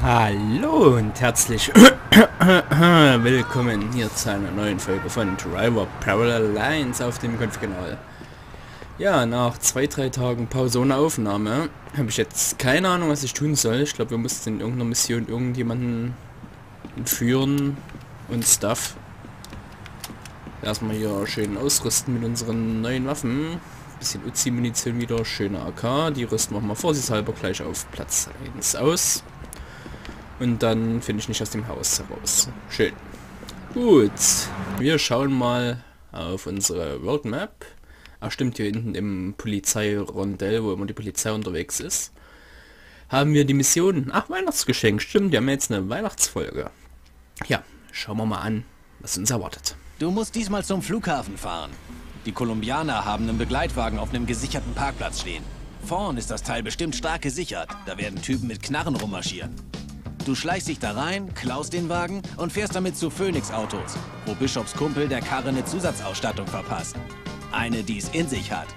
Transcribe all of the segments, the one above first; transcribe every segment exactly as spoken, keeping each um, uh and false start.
Hallo und herzlich willkommen hier zu einer neuen Folge von Driver Parallel Lines auf dem Konf-Kanal. Ja, nach zwei, drei Tagen Pause ohne Aufnahme habe ich jetzt keine Ahnung, was ich tun soll. Ich glaube, wir mussten in irgendeiner Mission irgendjemanden entführen und Stuff. Erstmal hier schön ausrüsten mit unseren neuen Waffen. Bisschen Uzi-Munition wieder, schöne A K. Die rüsten wir mal vorsichtshalber gleich auf Platz eins aus. Und dann finde ich nicht aus dem Haus heraus. Schön. Gut. Wir schauen mal auf unsere Roadmap. Ach stimmt, hier hinten im Polizeirondell, wo immer die Polizei unterwegs ist, haben wir die Mission. Ach, Weihnachtsgeschenk. Stimmt, wir haben jetzt eine Weihnachtsfolge. Ja, schauen wir mal an, was uns erwartet. Du musst diesmal zum Flughafen fahren. Die Kolumbianer haben einen Begleitwagen auf einem gesicherten Parkplatz stehen. Vorn ist das Teil bestimmt stark gesichert. Da werden Typen mit Knarren rummarschieren. Du schleichst dich da rein, klaust den Wagen und fährst damit zu Phoenix Autos, wo Bischofs Kumpel der Karre eine Zusatzausstattung verpasst. Eine, die es in sich hat.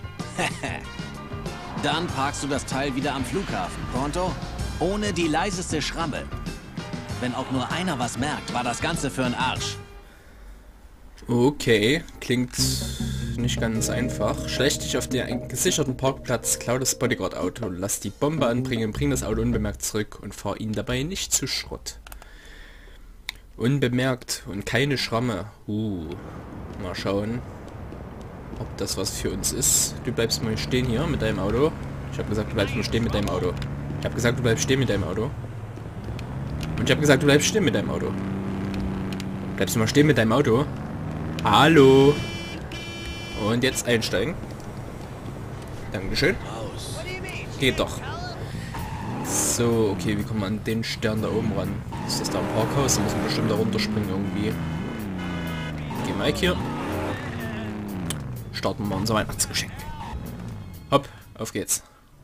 Dann parkst du das Teil wieder am Flughafen. Pronto? Ohne die leiseste Schramme. Wenn auch nur einer was merkt, war das Ganze für einen Arsch. Okay, klingt nicht ganz einfach. Schlecht dich auf den gesicherten Parkplatz, klau das Bodyguard-Auto, lass die Bombe anbringen, bring das Auto unbemerkt zurück und fahr ihn dabei nicht zu Schrott. Unbemerkt und keine Schramme. Uh, mal schauen, ob das was für uns ist. Du bleibst mal stehen hier mit deinem Auto. Ich habe gesagt, du bleibst mal stehen mit deinem Auto. Ich habe gesagt, du bleibst stehen mit deinem Auto. Und ich habe gesagt, du bleibst stehen mit deinem Auto. Bleibst du mal stehen mit deinem Auto? Hallo. Und jetzt einsteigen. Dankeschön. Geht doch. So, okay, wie kommt man an den Stern da oben ran? Ist das da ein Parkhaus? Da muss man bestimmt da runterspringen irgendwie. Okay, Mike hier. Starten wir unser Weihnachtsgeschenk. Hopp, auf geht's.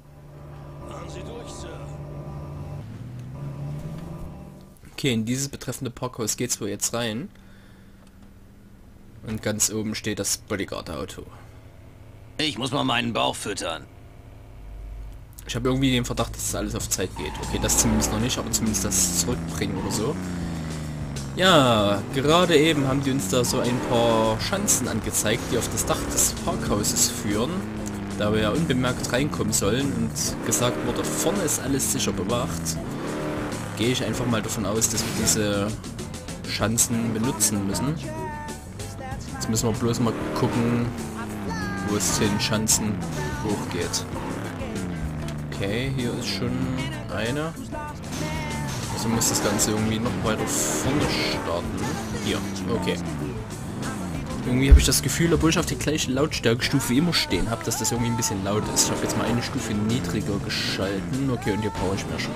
Okay, in dieses betreffende Parkhaus geht's wohl jetzt rein. Und ganz oben steht das Bodyguard-Auto. Ich muss mal meinen Bauch füttern. Ich habe irgendwie den Verdacht, dass das alles auf Zeit geht. Okay, das zumindest noch nicht, aber zumindest das zurückbringen oder so. Ja, gerade eben haben die uns da so ein paar Schanzen angezeigt, die auf das Dach des Parkhauses führen. Da wir ja unbemerkt reinkommen sollen und gesagt wurde, vorne ist alles sicher bewacht. Gehe ich einfach mal davon aus, dass wir diese Schanzen benutzen müssen. Jetzt müssen wir bloß mal gucken, wo es zu den Schanzen hochgeht. Okay, hier ist schon eine. Also muss das Ganze irgendwie noch weiter vorne starten. Hier, okay. Irgendwie habe ich das Gefühl, obwohl ich auf die gleiche Lautstärkestufe immer stehen habe, dass das irgendwie ein bisschen laut ist. Ich habe jetzt mal eine Stufe niedriger geschalten. Okay, und hier brauche ich mehr schon.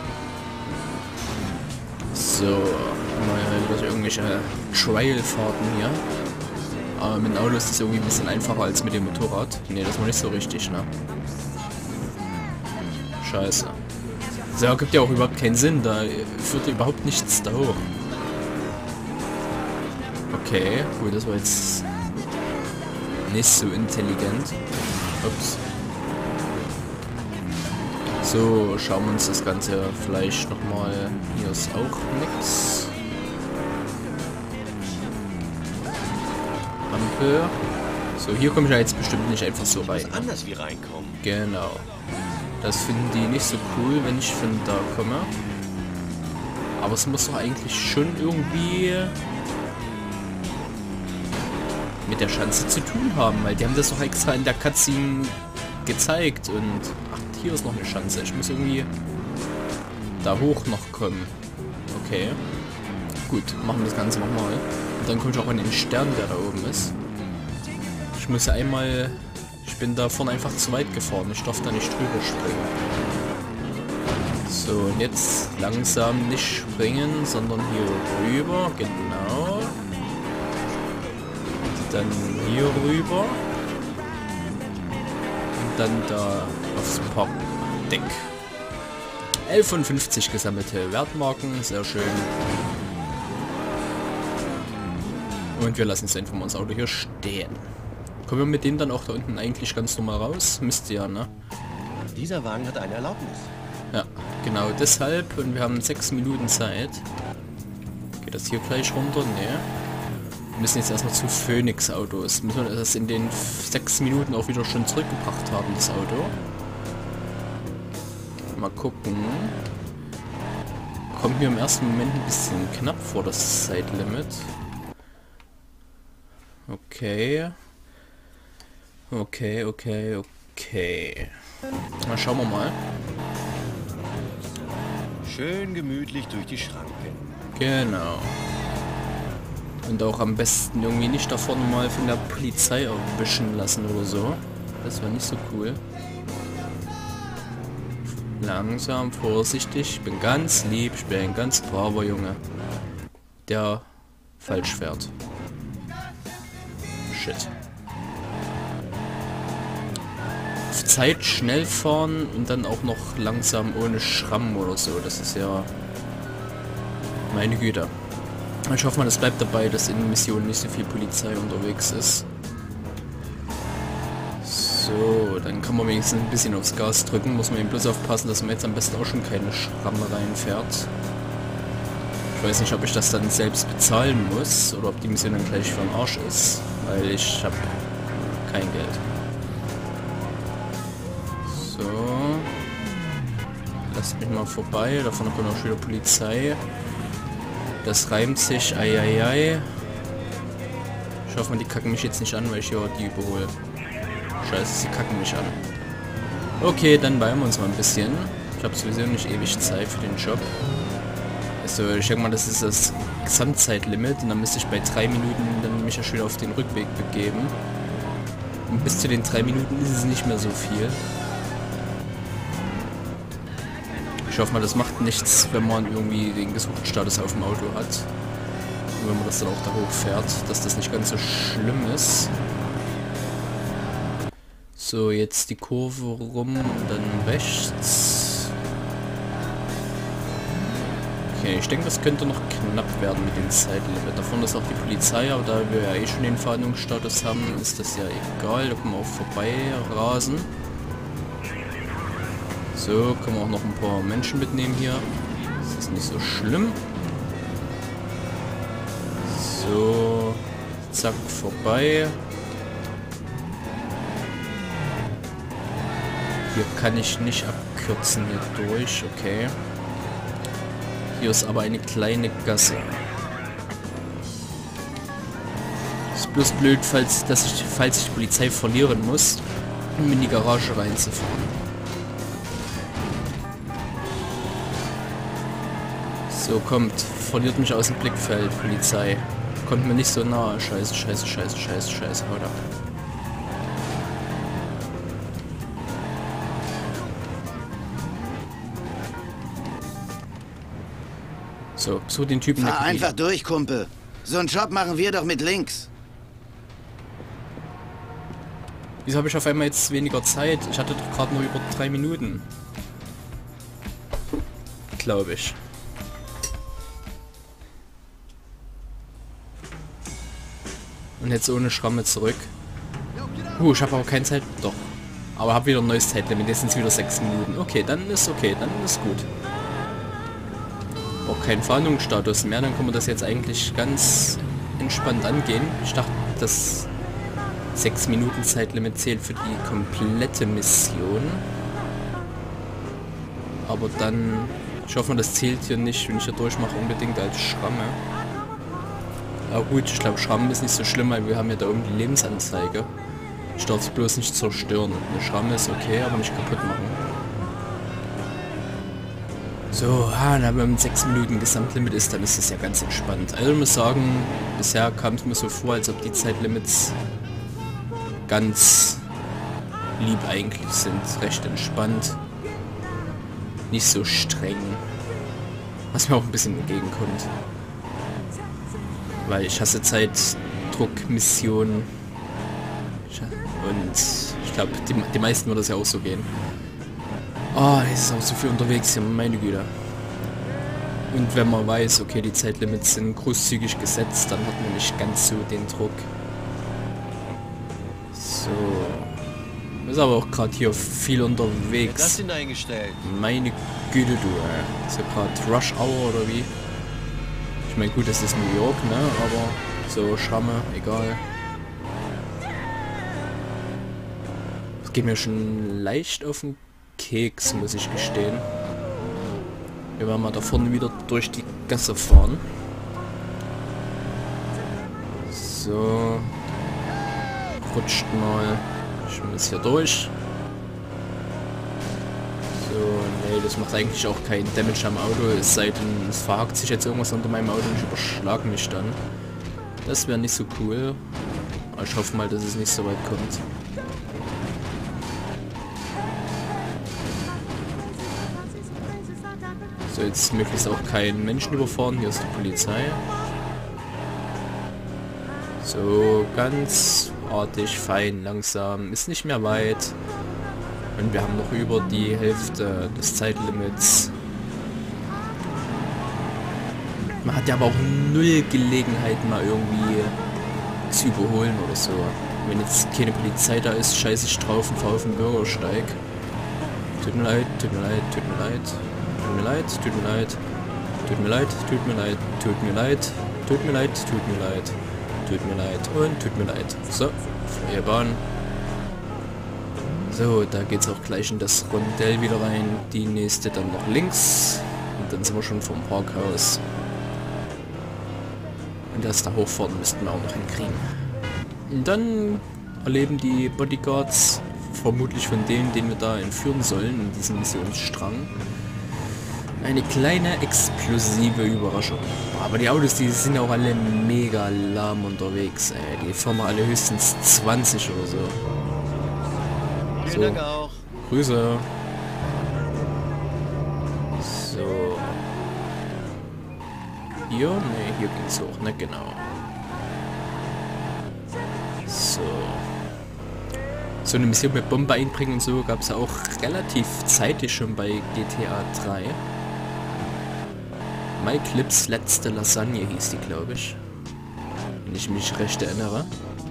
So, mal wieder irgendwelche Trial-Fahrten hier. Aber mit dem Auto ist das irgendwie ein bisschen einfacher als mit dem Motorrad. Ne, das war nicht so richtig, ne? Scheiße. So, gibt ja auch überhaupt keinen Sinn, da führt überhaupt nichts da hoch. Okay, gut, das war jetzt nicht so intelligent. Ups. So, schauen wir uns das Ganze vielleicht nochmal. Hier ist auch nichts. Ampel. So, hier komme ich ja jetzt bestimmt nicht einfach so rein. Anders wie reinkommen. Genau. Das finden die nicht so cool, wenn ich von da komme. Aber es muss doch eigentlich schon irgendwie mit der Schanze zu tun haben, weil die haben das doch extra in der Cutscene gezeigt und ach, hier ist noch eine Schanze. Ich muss irgendwie da hoch noch kommen. Okay. Gut, machen wir das Ganze nochmal. Und dann komme ich auch an den Stern, der da oben ist. Ich muss ja einmal... Ich bin da vorne einfach zu weit gefahren. Ich darf da nicht drüber springen. So, und jetzt langsam nicht springen, sondern hier rüber. Genau. Dann hier rüber. Und dann da aufs Parkdeck. elf von fünfzig gesammelte Wertmarken. Sehr schön. Und wir lassen es einfach mal das Auto hier stehen. Kommen wir mit dem dann auch da unten eigentlich ganz normal raus? Müsste ja, ne? Dieser Wagen hat eine Erlaubnis. Ja, Genau deshalb. Und wir haben sechs Minuten Zeit. Geht das hier gleich runter? Ne. Wir müssen jetzt erstmal zu Phoenix Autos. Müssen wir das in den sechs Minuten auch wieder schon zurückgebracht haben, das Auto. Mal gucken. Kommt mir im ersten Moment ein bisschen knapp vor, das Zeitlimit. Okay. Okay, okay, okay. Na, schauen wir mal. Schön gemütlich durch die Schranke. Genau. Und auch am besten irgendwie nicht da vorne mal von der Polizei erwischen lassen oder so. Das war nicht so cool. Langsam, vorsichtig. Ich bin ganz lieb. Ich bin ein ganz braver Junge. Der falsch fährt. Shit. Auf Zeit schnell fahren und dann auch noch langsam ohne Schramm oder so. Das ist ja... Meine Güte. Ich hoffe mal, es bleibt dabei, dass in Missionen nicht so viel Polizei unterwegs ist. So, dann kann man wenigstens ein bisschen aufs Gas drücken. Muss man eben bloß aufpassen, dass man jetzt am besten auch schon keine Schramme reinfährt. Ich weiß nicht, ob ich das dann selbst bezahlen muss oder ob die Mission dann gleich für den Arsch ist, weil ich habe kein Geld. So. Lasst mich mal vorbei. Da vorne kommt auch schon wieder Polizei. Das reimt sich. Eieiei. Ich hoffe mal, die kacken mich jetzt nicht an, weil ich hier die überhole. Scheiße, sie kacken mich an. Okay, dann beeilen wir uns mal ein bisschen. Ich habe sowieso nicht ewig Zeit für den Job. Also ich denke mal, das ist das Gesamtzeitlimit und dann müsste ich bei drei Minuten dann mich ja schon wieder auf den Rückweg begeben. Und bis zu den drei Minuten ist es nicht mehr so viel. Ich hoffe mal, das macht nichts, wenn man irgendwie den Gesuchtstatus auf dem Auto hat. Und wenn man das dann auch da hochfährt, dass das nicht ganz so schlimm ist. So, jetzt die Kurve rum und dann rechts. Okay, ich denke, das könnte noch knapp werden mit dem Zeitlimit. Davon ist auch die Polizei, aber da wir ja eh schon den Fahndungsstatus haben, ist das ja egal. Da können wir auch vorbei rasen. So, können wir auch noch ein paar Menschen mitnehmen hier. Das ist nicht so schlimm. So, zack, vorbei. Hier kann ich nicht abkürzen hier durch, okay. Hier ist aber eine kleine Gasse. Ist bloß blöd, falls, dass ich, falls ich die Polizei verlieren muss, um in die Garage reinzufahren. So, kommt. Verliert mich aus dem Blickfeld, Polizei. Kommt mir nicht so nahe. Scheiße, scheiße, scheiße, scheiße, scheiße. Haut ab. So, so den Typen... Fahr einfach durch, Kumpel. So einen Job machen wir doch mit links. Wieso habe ich auf einmal jetzt weniger Zeit? Ich hatte doch gerade nur über drei Minuten. Glaube ich. Und jetzt ohne Schramme zurück. Uh, ich habe aber keine Zeit. Doch. Aber habe wieder ein neues Zeitlimit. Jetzt sind es wieder sechs Minuten. Okay, dann ist okay. Dann ist gut. Auch kein Fahndungsstatus mehr. Dann können wir das jetzt eigentlich ganz entspannt angehen. Ich dachte, das sechs Minuten Zeitlimit zählt für die komplette Mission. Aber dann... Ich hoffe, das zählt hier nicht, wenn ich hier durchmache, unbedingt als Schramme. Aber gut, ich glaube, Schramm ist nicht so schlimm, weil wir haben ja da oben die Lebensanzeige. Ich darf es bloß nicht zerstören. Eine Schramme ist okay, aber nicht kaputt machen. So, ah, na, wenn man sechs Minuten Gesamtlimit ist, dann ist das ja ganz entspannt. Also ich muss sagen, bisher kam es mir so vor, als ob die Zeitlimits ganz lieb eigentlich sind. Recht entspannt. Nicht so streng. Was mir auch ein bisschen entgegenkommt. Weil ich hasse Zeitdruckmissionen. Und ich glaube, die, die meisten wird das ja auch so gehen. Oh, es ist auch so viel unterwegs hier, meine Güte. Und wenn man weiß, okay, die Zeitlimits sind großzügig gesetzt, dann hat man nicht ganz so den Druck. So. Ist aber auch gerade hier viel Wer hat das unterwegs. hineingestellt? Meine Güte, du, ey. Ist ja gerade Rush Hour oder wie? Ich meine, gut, das ist New York, ne? Aber so Schramme, egal. Das geht mir schon leicht auf den Keks, muss ich gestehen. Wir werden mal da vorne wieder durch die Gasse fahren. So. Rutscht mal. Ich muss hier durch. So, nee, das macht eigentlich auch keinen Damage am Auto, es sei denn, es verhakt sich jetzt irgendwas unter meinem Auto und ich überschlage mich dann. Das wäre nicht so cool. Aber ich hoffe mal, dass es nicht so weit kommt. So, jetzt möglichst auch keinen Menschen überfahren. Hier ist die Polizei. So, ganz artig, fein, langsam. Ist nicht mehr weit. Und wir haben noch über die Hälfte des Zeitlimits. Man hat ja aber auch null Gelegenheit, mal irgendwie zu überholen oder so. Wenn jetzt keine Polizei da ist, scheiße ich drauf und fahre auf den Bürgersteig. Tut mir leid, tut mir leid, tut mir leid. Tut mir leid, tut mir leid. Tut mir leid, tut mir leid, tut mir leid. Tut mir leid, tut mir leid. Tut mir leid und tut mir leid. So, freie Bahn. So, da geht's auch gleich in das Rondell wieder rein. Die nächste dann noch links. Und dann sind wir schon vom Parkhaus. Und das da hochfahren müssten wir auch noch hinkriegen. Und dann erleben die Bodyguards, vermutlich von denen, den wir da entführen sollen, in diesem Missionsstrang, eine kleine explosive Überraschung. Aber die Autos, die sind auch alle mega lahm unterwegs. Ey. Die fahren alle höchstens zwanzig oder so. Vielen Dank auch. Grüße. So. Hier? Ne, hier ging's hoch, ne, genau. So. So eine Mission mit Bombe einbringen und so gab es ja auch relativ zeitig schon bei G T A drei. My Clips letzte Lasagne hieß die, glaube ich. Wenn ich mich recht erinnere.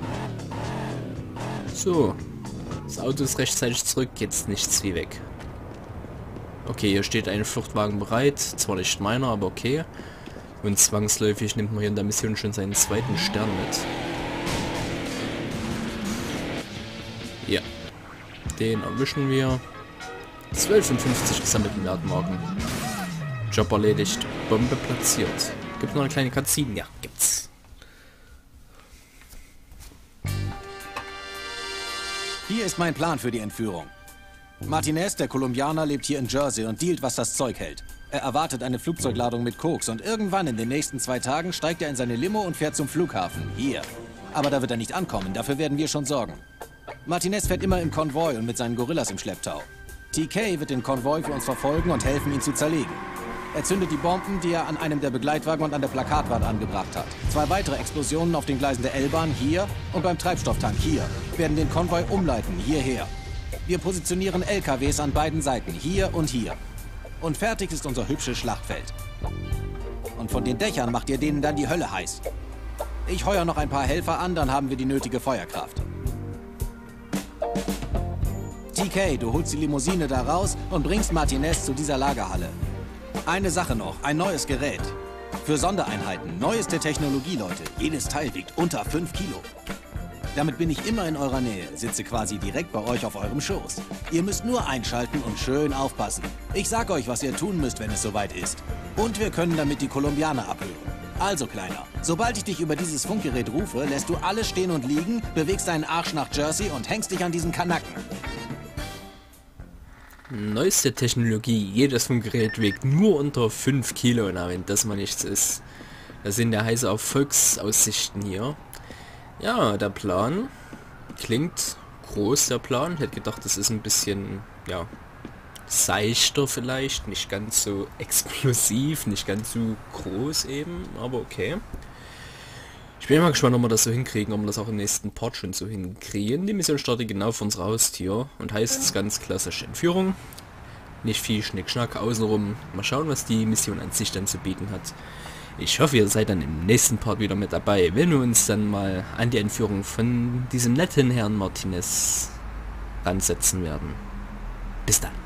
So. Das Auto ist rechtzeitig zurück, jetzt nichts wie weg. Okay, hier steht ein Fluchtwagen bereit. Zwar nicht meiner, aber okay. Und zwangsläufig nimmt man hier in der Mission schon seinen zweiten Stern mit. Ja. Den erwischen wir. zwölfundfünfzig gesammelten Wertmarken. Job erledigt. Bombe platziert. Gibt noch eine kleine Cutscene? Ja, gibt's. Hier ist mein Plan für die Entführung. Martinez, der Kolumbianer, lebt hier in Jersey und dealt, was das Zeug hält. Er erwartet eine Flugzeugladung mit Koks und irgendwann in den nächsten zwei Tagen steigt er in seine Limo und fährt zum Flughafen. Hier. Aber da wird er nicht ankommen, dafür werden wir schon sorgen. Martinez fährt immer im Konvoi und mit seinen Gorillas im Schlepptau. T K wird den Konvoi für uns verfolgen und helfen, ihn zu zerlegen. Er zündet die Bomben, die er an einem der Begleitwagen und an der Plakatwand angebracht hat. Zwei weitere Explosionen auf den Gleisen der L-Bahn hier und beim Treibstofftank hier werden den Konvoi umleiten, hierher. Wir positionieren L K Ws an beiden Seiten, hier und hier. Und fertig ist unser hübsches Schlachtfeld. Und von den Dächern macht ihr denen dann die Hölle heiß. Ich heuer noch ein paar Helfer an, dann haben wir die nötige Feuerkraft. T K, du holst die Limousine da raus und bringst Martinez zu dieser Lagerhalle. Eine Sache noch, ein neues Gerät. Für Sondereinheiten, neueste Technologie, Leute. Jedes Teil wiegt unter fünf Kilo. Damit bin ich immer in eurer Nähe, sitze quasi direkt bei euch auf eurem Schoß. Ihr müsst nur einschalten und schön aufpassen. Ich sag euch, was ihr tun müsst, wenn es soweit ist. Und wir können damit die Kolumbianer abhören. Also, Kleiner, sobald ich dich über dieses Funkgerät rufe, lässt du alles stehen und liegen, bewegst deinen Arsch nach Jersey und hängst dich an diesen Kanacken. Neueste Technologie, jedes Funkgerät wiegt nur unter fünf Kilo, na wenn das mal nichts ist. Das sind ja heiße Erfolgsaussichten hier. Ja, der Plan klingt groß, der Plan. Ich hätte gedacht, das ist ein bisschen, ja, seichter vielleicht, nicht ganz so explosiv, nicht ganz so groß eben, aber okay. Ich bin mal gespannt, ob wir das so hinkriegen, ob wir das auch im nächsten Part schon so hinkriegen. Die Mission startet genau auf unser Haustür und heißt es ganz klassisch Entführung. Nicht viel Schnickschnack außenrum. Mal schauen, was die Mission an sich dann zu bieten hat. Ich hoffe, ihr seid dann im nächsten Part wieder mit dabei, wenn wir uns dann mal an die Entführung von diesem netten Herrn Martinez ransetzen werden. Bis dann.